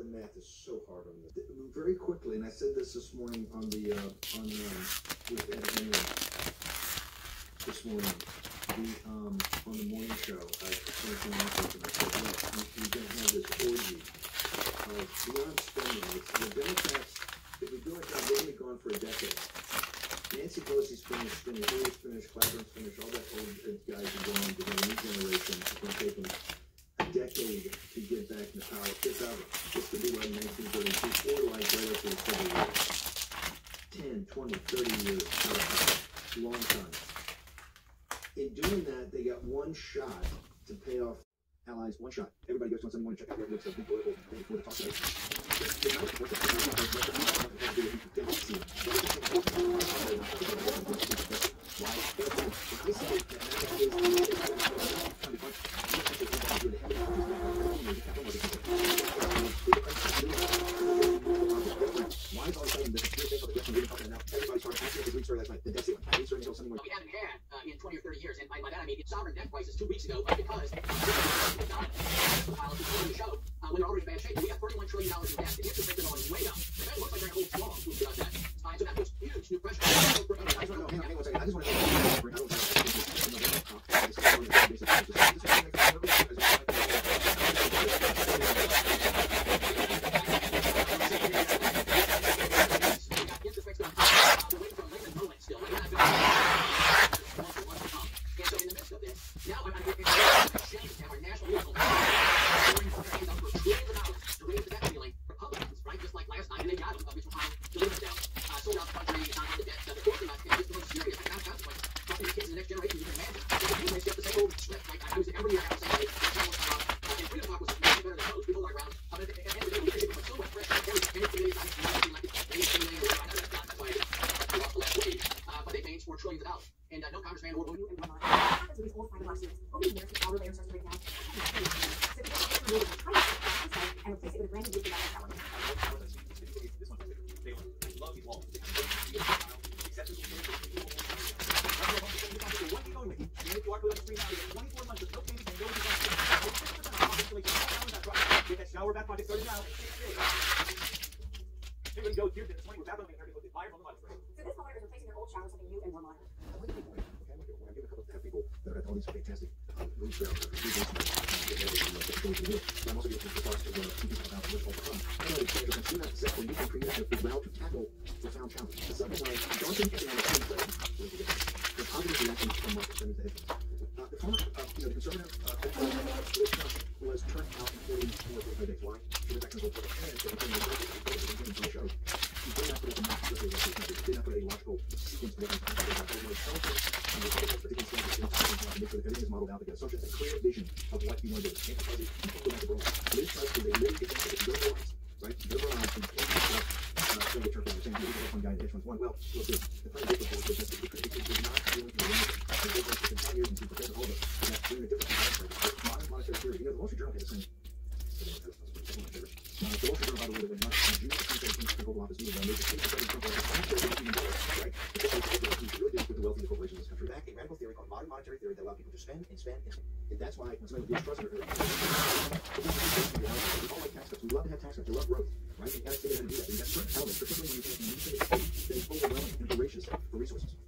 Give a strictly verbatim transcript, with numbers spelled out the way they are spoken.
math is so hard on this. Very quickly, and I said this this morning on the uh, on um, with Ed Henry this morning, the um, on the morning show. I explained to my husband, I said, look, we're going to have this orgy of beyond spending. It's the Democrats. If we do it now, they're going to be gone for a decade. Nancy Pelosi's finished, Steny Hoyer's finished, Clyburn's finished. All that old guys are going to the new generation. It's going to take them a decade to get back in the power. Fifth ever. It's to be like nineteen thirty-two, or like right up to the Civil War. ten, twenty, thirty years out of power. Long time. In doing that, they got one shot to pay off allies. One shot. Everybody goes to something. Want to check out what's a big political thing for the talk about. We haven't had uh, in twenty or thirty years, and by, by that I mean sovereign debt crisis two weeks ago, because the policy on the show uh, when they're already in bad shape. We got thirty-one trillion dollars in debt. The interest rates are going way up. The Fed looks like they're going to hold strong with uh, debt. Uh, so that puts huge new pressure. I just want to hang on, hang on one second. I just want to trillions of dollars. And uh, no congressman or woman. What happens with these old fine lawsuits? Over the years, the power layer starts to break down. And replace it with a brand new development power. This one's big one. I love these walls. What are you going with? You make your screen now. You get twenty-four months of no changes and no design. Get that shower back project started now. Everybody goes here to the twenty. We're back on the American with fire on the money. So this homeowner is replacing their old shower with something new and more modern. I give a couple of people that have all these fantastic rooms around. I'm also going to talk to people about this all the time. I know it's going to do that set where you can create a route to tackle profound challenges. The second line, daunting economic things. The positive reactions from markets and the headlines. Uh, the former, uh, you know, the conservative uh, was turned out in forty-four days. Why? She was actually going to put a hand to the thing that show. She did not put a map with a did not put a logical sequence of what was happening. There was something in the particular strategy to make sure that everything is modeled out together. So just a clear vision of what you want to do. Can't tell you, you can't go back to the world. Liz Truss is a really good thing to go to right? Go to our eyes and can't get up. Uh, so the church was saying, here's one guy in the hedge funds. One, well, look, the funny difference is that the critics is not dealing with the limit. The difference is in ten years and people prepared all of us. And that's doing a different monetary. Modern monetary theory. You know, the Wall Street Journal had the same. Uh, the Wall Street Journal, by the way, when not in June of twenty seventeen, the Global Office meeting, made the case that Trump was right? The case that he really did with the wealthy corporations in this country. Back a radical theory called modern monetary theory that allowed people to spend and spend and spend. And that's why when somebody with trust in we all like tax cuts. We love to have tax cuts. We love growth, right? You got to figure out how to do that. And that's certain elements, particularly when you think you need to that is overwhelming and voracious for resources.